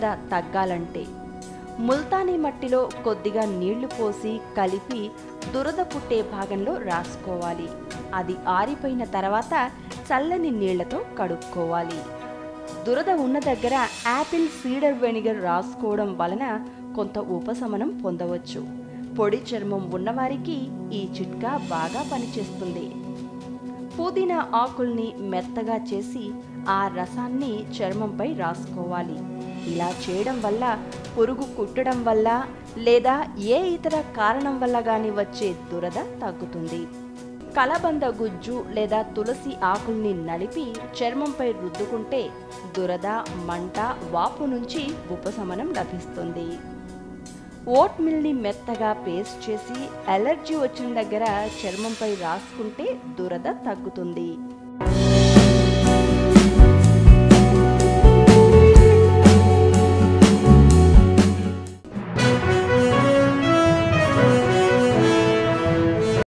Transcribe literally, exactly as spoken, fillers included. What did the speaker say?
తగ్గాలంటే ముల్తానీ మట్టిలో కొద్దిగా నీళ్లు పోసి కలిపి దురద పుట్టే భాగంలో రాసుకోవాలి. అది ఆరిపోయిన తర్వాత చల్లని నీళ్లతో కడుక్కోవాలి. దురద ఉన్న దగ్గర యాపిల్ సీడర్ వెనిగర్ రాసుకోవడం వలన కొంత ఉపశమనం పొందవచ్చు. పొడి చర్మం ఉన్నవారికి ఈ చిట్కా బాగా పనిచేస్తుంది. పుదీనా ఆకుల్ని మెత్తగా చేసి ఆ రసాన్ని చర్మంపై రాసుకోవాలి. ఇలా చేయడం వల్ల పురుగు కుట్టడం వల్ల లేదా ఏ ఇతర కారణం వల్ల గాని వచ్చే దురద తగ్గుతుంది. కలబంద గుజ్జు లేదా తులసి ఆకుల్ని నలిపి చర్మంపై రుద్దుకుంటే దురద, మంట, వాపు నుంచి ఉపశమనం లభిస్తుంది. ఓట్ మిల్ని మెత్తగా పేస్ట్ చేసి అలర్జీ వచ్చిన దగ్గర చర్మంపై రాసుకుంటే దురద తగ్గుతుంది.